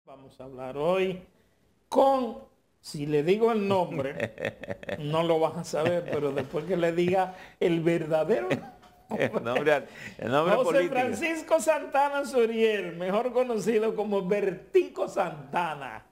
Vamos a hablar hoy con, si le digo el nombre, no lo vas a saber, pero después que le diga el verdadero nombre, el nombre José político. Francisco Santana Suriel, mejor conocido como Bertico Santana.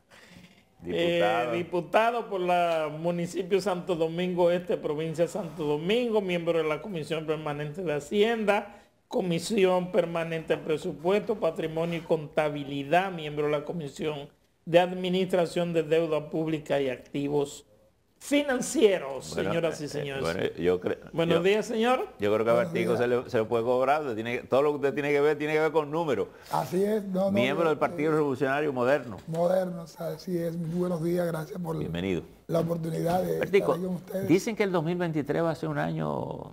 Diputado por la municipio Santo Domingo Este, provincia de Santo Domingo, miembro de la Comisión Permanente de Hacienda, Comisión Permanente de Presupuesto, Patrimonio y Contabilidad, miembro de la Comisión de Administración de Deuda Pública y Activos Financieros, señoras y señores. Buenos días, señor. Yo creo que a Bertico se le puede cobrar. Todo lo que usted tiene que ver con números. Así es. Miembro del Partido Revolucionario Moderno. Moderno, así es. Muy buenos días, gracias por Bienvenido. La oportunidad de Bertico, estar ahí con ustedes. Dicen que el 2023 va a ser un año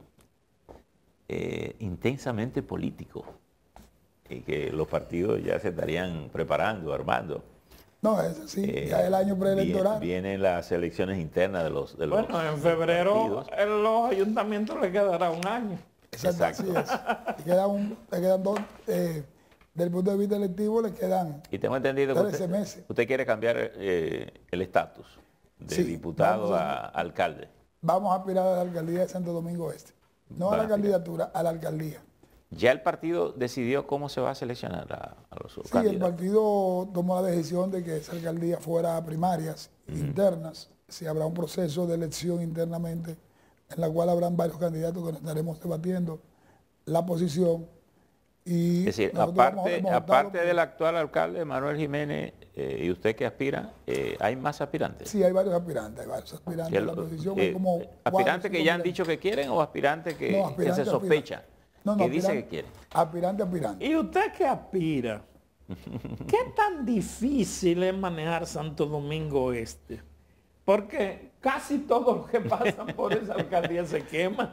intensamente político y que los partidos ya se estarían preparando, armando. No, eso sí, ya es el año preelectoral. Vienen las elecciones internas de los Bueno, en febrero en los ayuntamientos le quedará un año. Exacto. Así es. Le quedan dos, desde el punto de vista electivo le quedan y tengo entendido 13 meses. Usted quiere cambiar el estatus de diputado a alcalde. Vamos a aspirar a la alcaldía de Santo Domingo Este. No a la candidatura, a la alcaldía. ¿Ya el partido decidió cómo se va a seleccionar a los candidatos? Sí, el partido tomó la decisión de que esa alcaldía fuera a primarias internas. Si habrá un proceso de elección internamente en la cual habrán varios candidatos que nos estaremos debatiendo la posición. Y es decir, aparte del actual alcalde Manuel Jiménez y usted que aspira, ¿hay más aspirantes? Sí, hay varios aspirantes a la posición. ¿Aspirantes que ya han dicho que quieren o aspirantes que se sospecha? Que dice que quiere. Aspirante. ¿Y usted qué aspira? ¿Qué tan difícil es manejar Santo Domingo Este? Porque casi todos los que pasan por esa alcaldía se queman.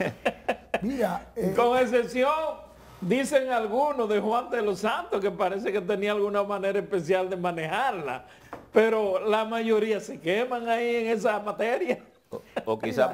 Mira, con excepción, dicen algunos, de Juan de los Santos, que parece que tenía alguna manera especial de manejarla. Pero la mayoría se queman ahí en esa materia. O quizá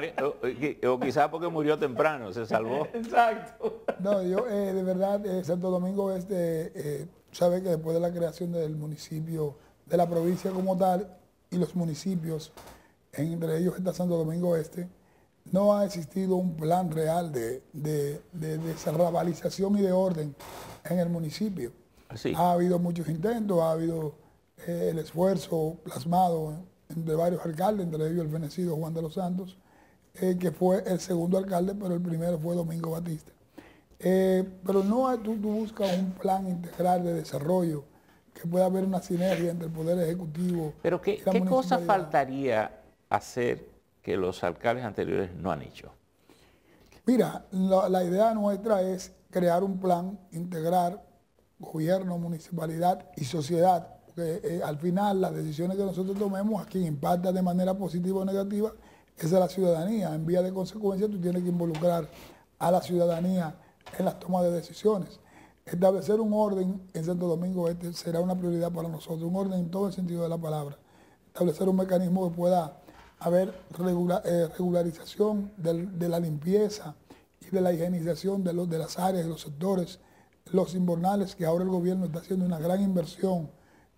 porque murió temprano, se salvó. Exacto. No, yo de verdad, Santo Domingo Este, sabe que después de la creación del municipio, de la provincia como tal, y los municipios, entre ellos está Santo Domingo Este, no ha existido un plan real de desarrabalización y de orden en el municipio. Sí. Ha habido muchos intentos, ha habido el esfuerzo plasmado de varios alcaldes, entre ellos el fenecido Juan de los Santos, que fue el segundo alcalde, pero el primero fue Domingo Batista. Pero no tú buscas un plan integral de desarrollo, que pueda haber una sinergia entre el Poder Ejecutivo. Pero ¿qué cosa faltaría hacer que los alcaldes anteriores no han hecho? Mira, la idea nuestra es crear un plan, integrar gobierno, municipalidad y sociedad. Porque al final las decisiones que nosotros tomemos, a quien impacta de manera positiva o negativa, es a la ciudadanía. En vía de consecuencia, tú tienes que involucrar a la ciudadanía en las tomas de decisiones. Establecer un orden en Santo Domingo Este será una prioridad para nosotros, un orden en todo el sentido de la palabra. Establecer un mecanismo que pueda haber regularización de la limpieza y de la higienización de las áreas, de los sectores, los invernales, que ahora el gobierno está haciendo una gran inversión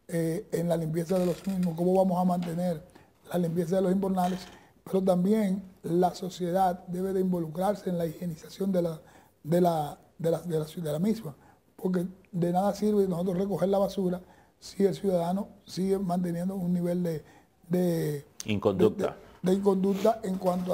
en la limpieza de los mismos, cómo vamos a mantener la limpieza de los invernales, pero también la sociedad debe de involucrarse en la higienización de la misma, porque de nada sirve nosotros recoger la basura si el ciudadano sigue manteniendo un nivel de inconducta en cuanto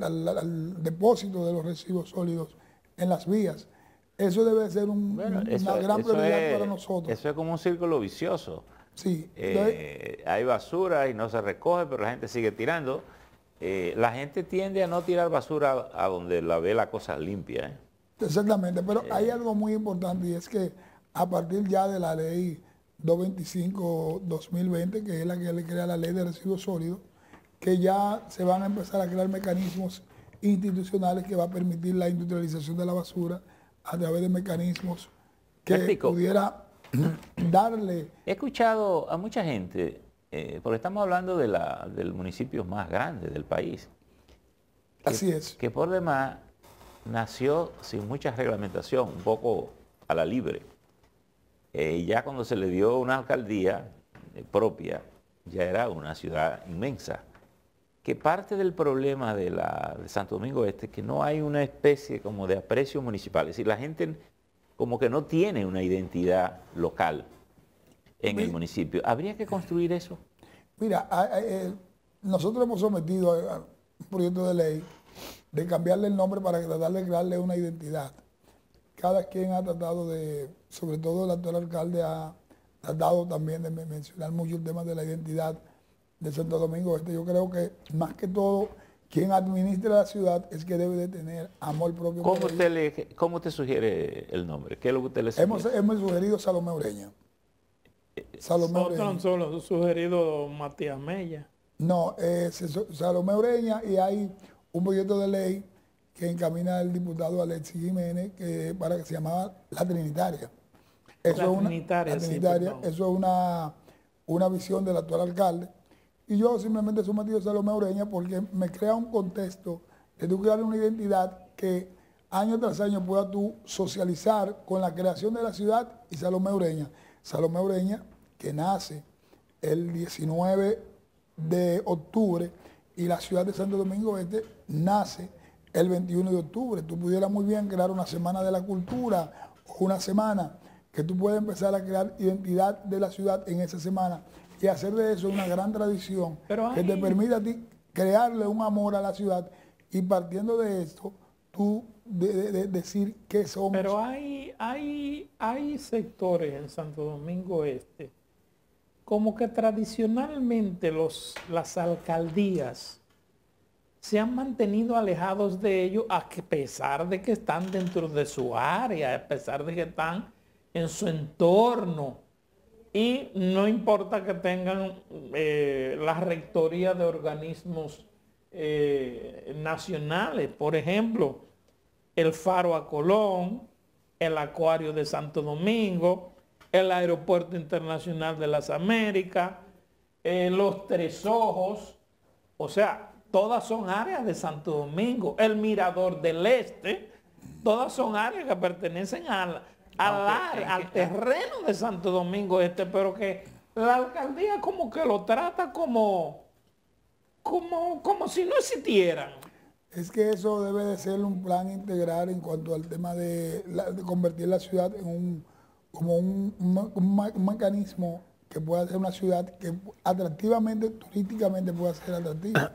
al depósito de los residuos sólidos en las vías. Eso debe ser una gran prioridad para nosotros. Eso es como un círculo vicioso. Sí. Hay basura y no se recoge, pero la gente sigue tirando. La gente tiende a no tirar basura a donde la ve la cosa limpia. Exactamente, pero hay algo muy importante y es que a partir ya de la ley 225-2020, que es la que le crea la ley de residuos sólidos, que ya se van a empezar a crear mecanismos institucionales que va a permitir la industrialización de la basura a través de mecanismos que pudiera darle... He escuchado a mucha gente, porque estamos hablando del municipio más grande del país. Así es. Que por demás nació sin mucha reglamentación, un poco a la libre. Ya cuando se le dio una alcaldía propia, ya era una ciudad inmensa. Que parte del problema de Santo Domingo Este es que no hay una especie como de aprecio municipal. Es decir, la gente como que no tiene una identidad local en el municipio. ¿Habría que construir eso? Mira, nosotros hemos sometido a un proyecto de ley de cambiarle el nombre para tratar de crearle una identidad. Cada quien ha tratado de, sobre todo el actual alcalde ha tratado también de mencionar mucho el tema de la identidad de Santo Domingo Este. Yo creo que más que todo, quien administra la ciudad es que debe de tener amor propio. ¿Cómo usted sugiere el nombre? ¿Qué es lo que usted le sugiere? Hemos sugerido Salomé Ureña. Salomé Ureña. Otro solo sugerido Matías Mella. No, Salomé Ureña, y hay un proyecto de ley que encamina el diputado Alexis Jiménez para que se llamaba La Trinitaria. Eso es una visión del actual alcalde. Y yo simplemente he sometido a Salomé Ureña porque me crea un contexto de tú crear una identidad que año tras año pueda tú socializar con la creación de la ciudad y Salomé Ureña. Salomé Ureña, que nace el 19 de octubre y la ciudad de Santo Domingo Este nace el 21 de octubre. Tú pudieras muy bien crear una semana de la cultura o una semana que tú puedas empezar a crear identidad de la ciudad en esa semana y hacer de eso una gran tradición que te permita a ti crearle un amor a la ciudad y partiendo de esto, tú decir qué somos. Pero hay sectores en Santo Domingo Este como que tradicionalmente las alcaldías se han mantenido alejados de ellos a pesar de que están dentro de su área, a pesar de que están en su entorno. Y no importa que tengan la rectoría de organismos nacionales, por ejemplo, el Faro a Colón, el Acuario de Santo Domingo, el Aeropuerto Internacional de las Américas, los Tres Ojos, o sea, todas son áreas de Santo Domingo, el Mirador del Este, todas son áreas que pertenecen al terreno de Santo Domingo Este, pero que la alcaldía como que lo trata como si no existieran. Es que eso debe de ser un plan integral en cuanto al tema de convertir la ciudad en un mecanismo que pueda ser una ciudad que atractivamente, turísticamente pueda ser atractiva.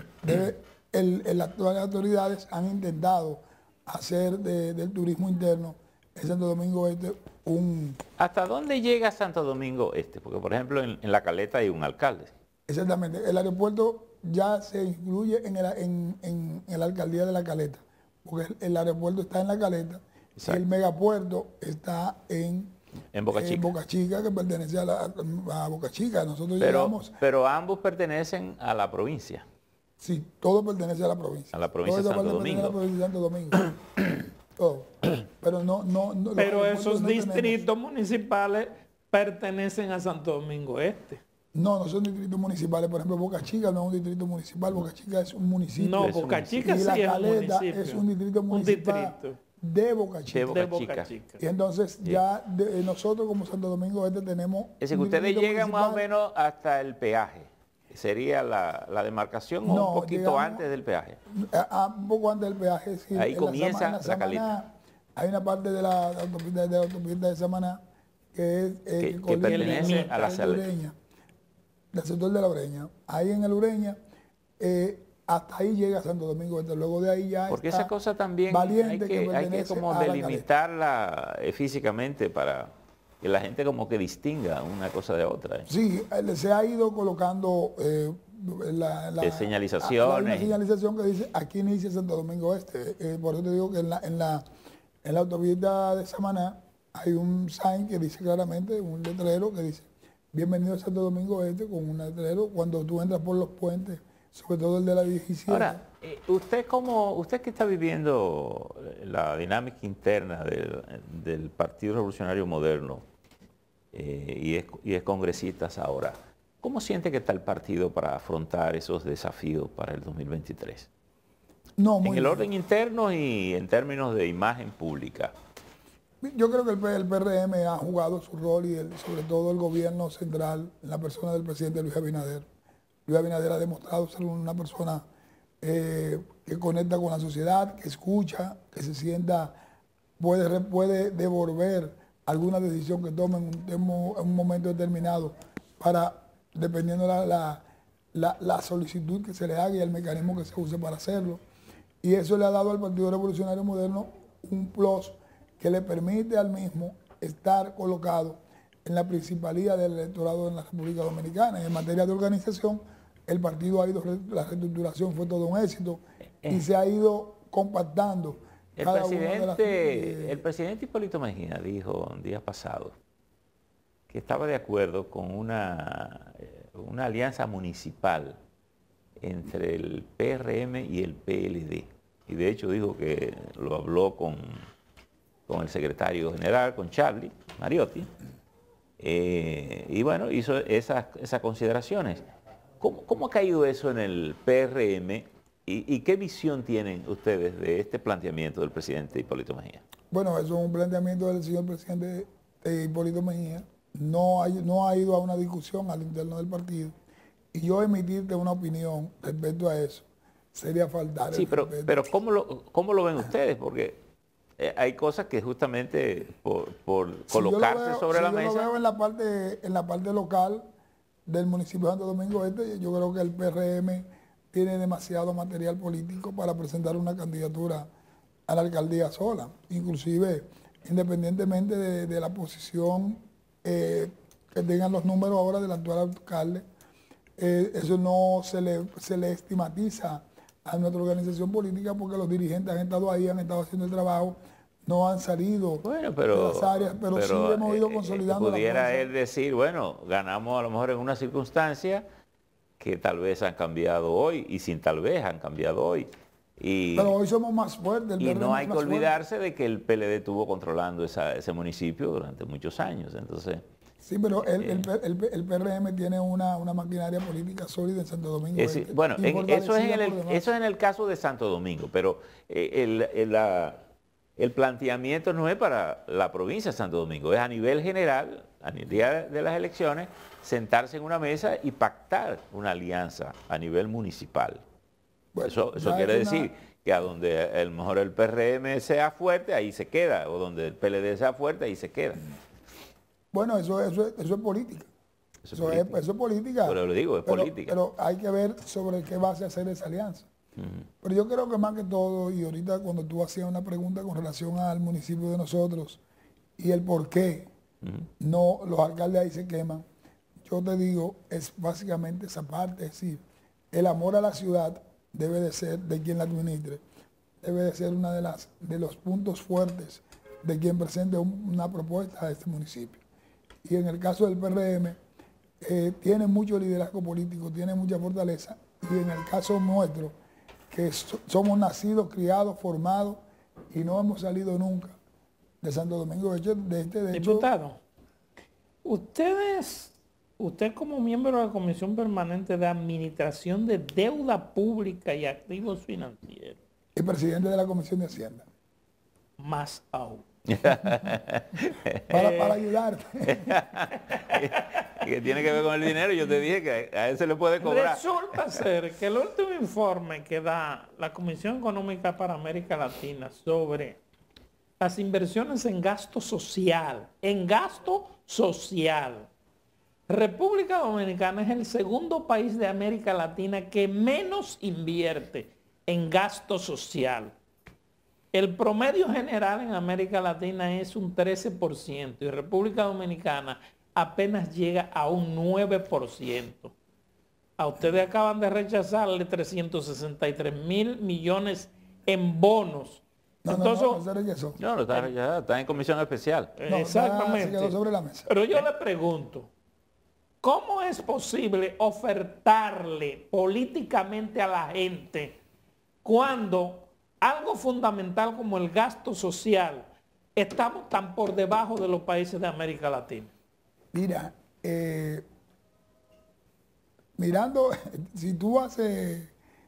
Las actuales autoridades han intentado hacer del turismo interno en Santo Domingo Este ¿Hasta dónde llega Santo Domingo Este? Porque, por ejemplo, en La Caleta hay un alcalde. Exactamente. El aeropuerto ya se incluye en la alcaldía de La Caleta, porque el aeropuerto está en La Caleta. Exacto. Y el megapuerto está en Boca Chica. Boca Chica, que pertenece a Boca Chica. Nosotros pero ambos pertenecen a la provincia. Sí, todo pertenece a la provincia. A la provincia de Santo Domingo. A la provincia de Santo Domingo. Todo. Pero pero esos distritos municipales pertenecen a Santo Domingo Este. No son distritos municipales. Por ejemplo, Boca Chica no es un distrito municipal. Boca Chica es un municipio. No, Boca Chica sí es un municipio. Es un distrito municipal de Boca Chica. De Boca Chica. Y entonces ya nosotros como Santo Domingo Este tenemos... Es decir, que ustedes llegan más o menos hasta el peaje. ¿Sería la demarcación o un poquito antes del peaje? Un poco antes del peaje, sí. Ahí comienza la Caleta. Hay una parte de la autopista de Samaná que pertenece a la Ureña, del sector de la Ureña. Ahí en el Ureña, hasta ahí llega Santo Domingo Este. Luego de ahí ya porque esa cosa también hay que como delimitarla físicamente para que la gente como que distinga una cosa de otra. Sí, se ha ido colocando señalizaciones. Una señalización que dice aquí inicia Santo Domingo Este. Por eso te digo que en la autopista de Samaná hay un sign que dice claramente, un letrero que dice bienvenido a Santo Domingo Este, con un letrero cuando tú entras por los puentes, sobre todo el de la 17. Ahora, usted que está viviendo la dinámica interna del Partido Revolucionario Moderno y es congresista ahora, ¿cómo siente que está el partido para afrontar esos desafíos para el 2023? En el orden interno y en términos de imagen pública. Yo creo que el PRM ha jugado su rol y sobre todo el gobierno central en la persona del presidente Luis Abinader. Luis Abinader ha demostrado ser una persona que conecta con la sociedad, que escucha, que se sienta, puede devolver alguna decisión que tome en un momento determinado para, dependiendo la solicitud que se le haga y el mecanismo que se use para hacerlo. Y eso le ha dado al Partido Revolucionario Moderno un plus que le permite al mismo estar colocado en la principalía del electorado en la República Dominicana. En materia de organización, el partido ha ido, la reestructuración fue todo un éxito y se ha ido compactando. El presidente Hipólito Mejía dijo días pasados que estaba de acuerdo con una alianza municipal entre el PRM y el PLD. Y de hecho dijo que lo habló con el secretario general, con Charlie Mariotti, y bueno, hizo esas consideraciones. ¿Cómo ha caído eso en el PRM y qué visión tienen ustedes de este planteamiento del presidente Hipólito Mejía? Bueno, eso es un planteamiento del señor presidente Hipólito Mejía. No ha ido a una discusión al interno del partido. Y yo emitirte una opinión respecto a eso sería faltar. Sí, pero ¿cómo lo ven ustedes? Porque hay cosas que justamente por colocarse sobre la mesa. Yo lo veo en la parte local del municipio de Santo Domingo Este. Yo creo que el PRM tiene demasiado material político para presentar una candidatura a la alcaldía sola. Inclusive, independientemente de la posición que tengan los números ahora del actual alcalde, eso no se le estigmatiza a nuestra organización política porque los dirigentes han estado ahí, han estado haciendo el trabajo, no han salido de las áreas, pero sí hemos ido consolidando. Pudiera él decir, bueno, ganamos a lo mejor en una circunstancia que tal vez han cambiado hoy y sin tal vez han cambiado hoy. Pero hoy somos más fuertes. Y no hay que olvidarse de que el PLD estuvo controlando ese municipio durante muchos años. Entonces, sí, pero el PRM tiene una maquinaria política sólida en Santo Domingo. Bueno, eso es en el caso de Santo Domingo, pero el planteamiento no es para la provincia de Santo Domingo, es a nivel general, a el día de las elecciones, sentarse en una mesa y pactar una alianza a nivel municipal. Bueno, eso quiere decir que a donde a lo mejor el PRM sea fuerte, ahí se queda, o donde el PLD sea fuerte, ahí se queda. Bueno, eso es política. Eso es política. Pero lo digo, es política. Pero hay que ver sobre qué base hacer esa alianza. Pero yo creo que más que todo, y ahorita cuando tú hacías una pregunta con relación al municipio de nosotros y el por qué no los alcaldes ahí se queman, yo te digo, es básicamente esa parte, es decir, el amor a la ciudad debe de ser de quien la administre, debe de ser uno de los puntos fuertes de quien presente una propuesta a este municipio. Y en el caso del PRM, tiene mucho liderazgo político, tiene mucha fortaleza, y en el caso nuestro, que somos nacidos, criados, formados, y no hemos salido nunca de Santo Domingo de Este. Diputado, usted como miembro de la Comisión Permanente de Administración de Deuda Pública y Activos Financieros. Y presidente de la Comisión de Hacienda. Más aún. para ayudarte. Que tiene que ver con el dinero, yo te dije que a él se le puede cobrar. Resulta ser que el último informe que da la Comisión Económica para América Latina sobre las inversiones en gasto social, República Dominicana es el segundo país de América Latina que menos invierte en gasto social. El promedio general en América Latina es un 13% y República Dominicana apenas llega a un 9%. A ustedes acaban de rechazarle 363 mil millones en bonos. Entonces, no está rechazado, está en comisión especial. Exactamente. Se quedó sobre la mesa. Pero yo le pregunto, ¿cómo es posible ofertarle políticamente a la gente cuando algo fundamental como el gasto social estamos tan por debajo de los países de América Latina? Mira, mirando, si tú haces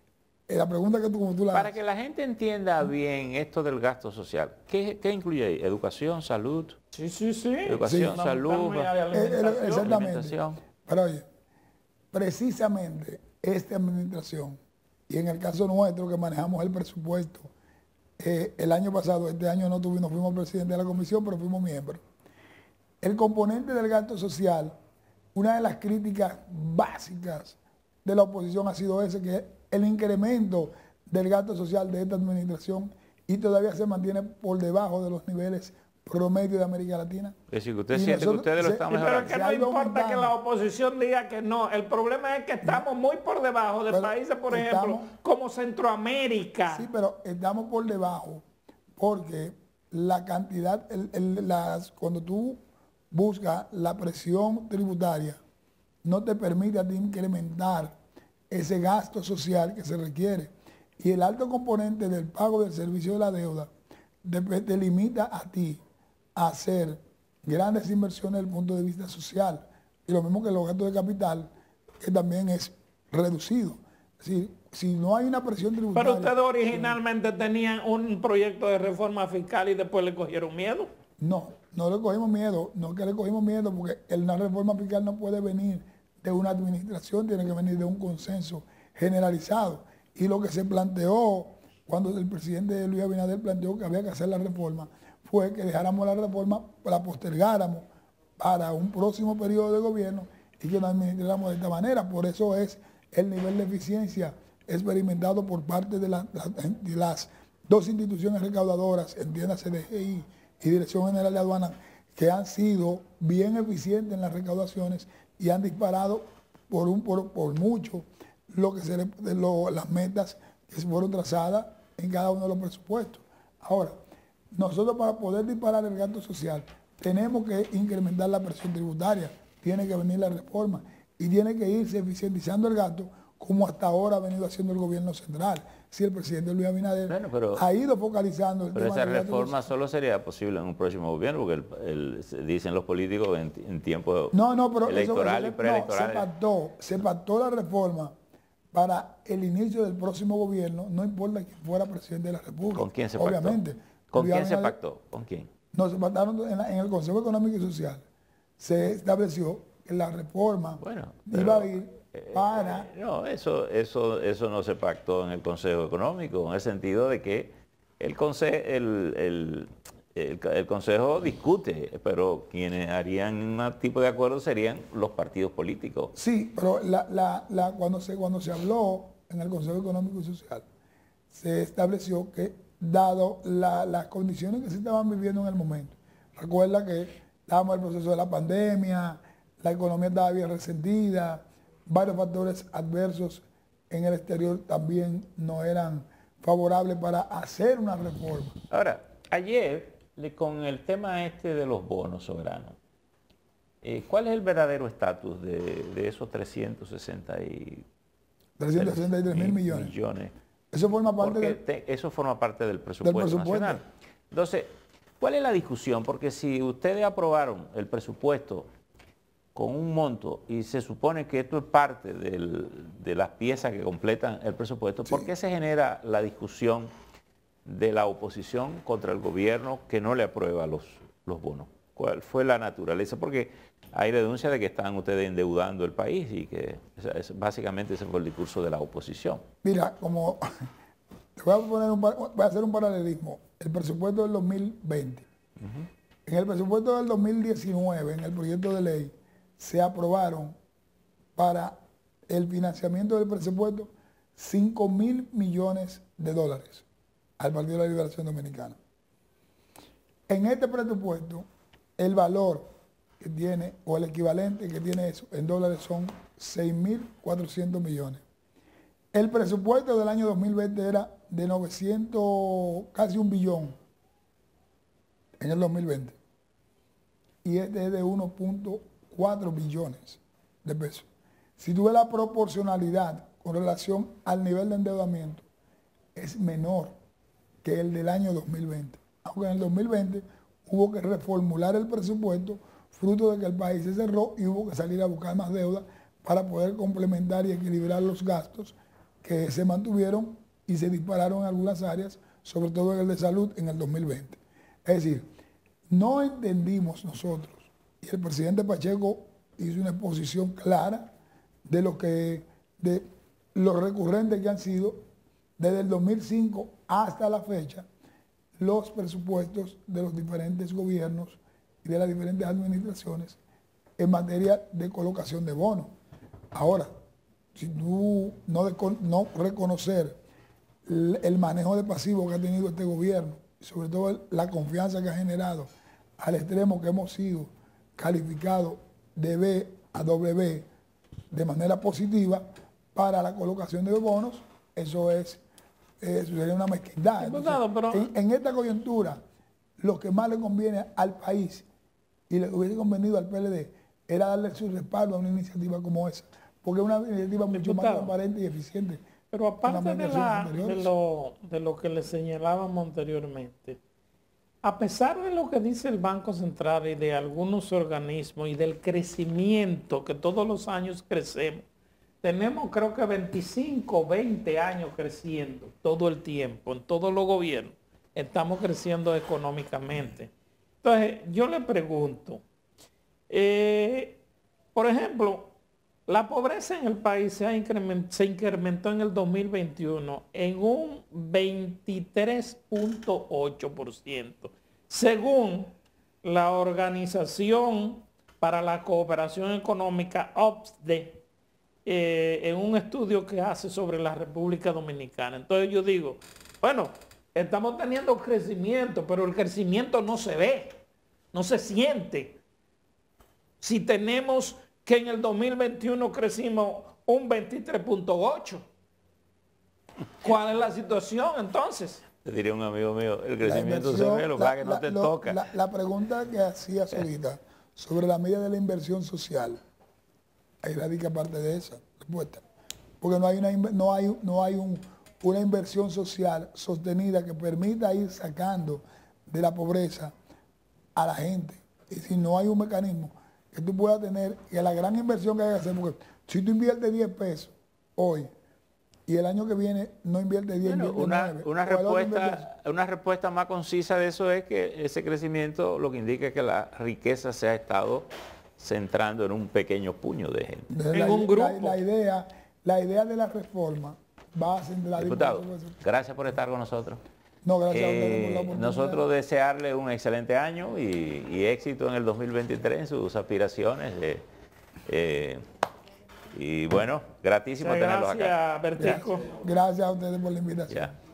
la pregunta que tú, como tú la Para haces. que la gente entienda bien esto del gasto social, ¿qué incluye ahí? Educación, salud, Sí, sí, sí. educación, Sí. salud, Alimentación. Exactamente. alimentación. Pero oye, precisamente esta administración, y en el caso nuestro que manejamos el presupuesto, el año pasado, este año no tuvimos, fuimos presidente de la comisión, pero fuimos miembros. El componente del gasto social, una de las críticas básicas de la oposición ha sido ese, que el incremento del gasto social de esta administración y todavía se mantiene por debajo de los niveles promedio de América Latina. Es decir, que usted Y siente que nosotros- ustedes lo se- están Sí, pero mejorando. es que Se ha no ido importa que aumentando. la oposición diga que no. El problema es que estamos muy por debajo de Pero países, por estamos- ejemplo, como Centroamérica. Sí, pero estamos por debajo porque la cantidad, cuando tú buscas la presión tributaria, no te permite a ti incrementar ese gasto social que se requiere. Y el alto componente del pago del servicio de la deuda te limita a ti a hacer grandes inversiones desde el punto de vista social. Y lo mismo que los gastos de capital, que también es reducido. Es decir, si no hay una presión tributaria... Pero ustedes originalmente tenían un proyecto de reforma fiscal y después le cogieron miedo. No le cogimos miedo, no que le cogimos miedo porque una reforma fiscal no puede venir de una administración, tiene que venir de un consenso generalizado. Y lo que se planteó cuando el presidente Luis Abinader planteó que había que hacer la reforma, fue que dejáramos la reforma, la postergáramos para un próximo periodo de gobierno y que la administráramos de esta manera. Por eso es el nivel de eficiencia experimentado por parte de las dos instituciones recaudadoras, entiéndase DGI y Dirección General de Aduanas, que han sido bien eficientes en las recaudaciones y han disparado por mucho las metas que fueron trazadas en cada uno de los presupuestos. Ahora, nosotros para poder disparar el gasto social tenemos que incrementar la presión tributaria, tiene que venir la reforma y tiene que irse eficientizando el gasto como hasta ahora ha venido haciendo el gobierno central. Si el presidente Luis Abinader ha ido focalizando el Pero tema esa del gasto reforma social. solo sería posible en un próximo gobierno, porque dicen los políticos en tiempos Pero electorales y preelectorales. se pactó la reforma para el inicio del próximo gobierno, no importa quién fuera presidente de la República. ¿Con quién se pactó? Obviamente. ¿Con Luis quién se Abinader- pactó? ¿Con quién? No, se pactaron en el Consejo Económico y Social. Se estableció que la reforma Bueno, iba a ir para... No, eso no se pactó en el Consejo Económico, en el sentido de que el Consejo discute, pero quienes harían un tipo de acuerdo serían los partidos políticos. Sí, pero cuando se habló en el Consejo Económico y Social, se estableció que, dado las condiciones que se estaban viviendo en el momento, recuerda que estábamos en el proceso de la pandemia, la economía estaba bien resentida, varios factores adversos en el exterior también no eran favorables para hacer una reforma. Ahora, ayer, con el tema este de los bonos soberanos, ¿cuál es el verdadero estatus de esos 363 mil millones. Eso forma parte eso forma parte del presupuesto nacional. Entonces, ¿cuál es la discusión? Porque si ustedes aprobaron el presupuesto con un monto y se supone que esto es parte de las piezas que completan el presupuesto, ¿por qué se genera la discusión de la oposición contra el gobierno que no le aprueba los bonos? ¿Cuál fue la naturaleza? Porque hay denuncia de que están ustedes endeudando el país y que básicamente ese fue el discurso de la oposición. Mira, voy a hacer un paralelismo. El presupuesto del 2020. En el presupuesto del 2019, en el proyecto de ley, se aprobaron para el financiamiento del presupuesto 5.000 millones de dólares al Partido de la Liberación Dominicana. En este presupuesto, el valor que tiene, o el equivalente que tiene eso en dólares, son 6.400 millones. El presupuesto del año 2020 era de 900, casi 1 billón en el 2020. Y este es de 1.4 billones de pesos. Si tú ves la proporcionalidad con relación al nivel de endeudamiento, es menor que el del año 2020. Aunque en el 2020 hubo que reformular el presupuesto, fruto de que el país se cerró y hubo que salir a buscar más deuda para poder complementar y equilibrar los gastos que se mantuvieron y se dispararon en algunas áreas, sobre todo en el de salud en el 2020. Es decir, no entendimos nosotros, y el presidente Pacheco hizo una exposición clara de lo recurrente que han sido desde el 2005 hasta la fecha los presupuestos de los diferentes gobiernos y de las diferentes administraciones en materia de colocación de bonos. Ahora, si tú no reconocer el manejo de pasivos que ha tenido este gobierno, y sobre todo la confianza que ha generado al extremo que hemos sido calificados de B a W de manera positiva para la colocación de bonos, eso sería una mezquindad. Entonces, en esta coyuntura, lo que más le conviene al país y le hubiese convenido al PLD era darle su respaldo a una iniciativa como esa, porque es una iniciativa mucho más transparente y eficiente. Pero aparte de lo que le señalábamos anteriormente, a pesar de lo que dice el Banco Central y de algunos organismos y del crecimiento que todos los años crecemos, tenemos creo que 25, 20 años creciendo todo el tiempo, en todos los gobiernos, estamos creciendo económicamente. Entonces, yo le pregunto, por ejemplo, la pobreza en el país se incrementó en el 2021 en un 23.8%, según la Organización para la Cooperación Económica, OCDE, en un estudio que hace sobre la República Dominicana. Entonces yo digo, bueno, estamos teniendo crecimiento, pero el crecimiento no se ve, no se siente. Si tenemos que en el 2021 crecimos un 23.8. ¿Cuál es la situación entonces? Te diría un amigo mío, el crecimiento se ve, lo que no te toca. La pregunta que hacías ahorita sobre la medida de la inversión social, ahí radica parte de esa respuesta. Porque no hay una inversión social sostenida que permita ir sacando de la pobreza a la gente. Y si no hay un mecanismo que tú puedas tener, que la gran inversión que hay que hacer, porque si tú inviertes 10 pesos hoy y el año que viene no inviertes 10, bueno, una respuesta más concisa de eso es que ese crecimiento lo que indica es que la riqueza se ha estado centrando en un pequeño puño de gente. En un grupo. La idea de la reforma va a centrar... Diputado, gracias por estar con nosotros. No, gracias a ustedes por la oportunidad. Nosotros desearle un excelente año y éxito en el 2023 en sus aspiraciones. Y bueno, gratísimo tenerlos acá. Gracias, Bertico. Gracias a ustedes por la invitación. Ya.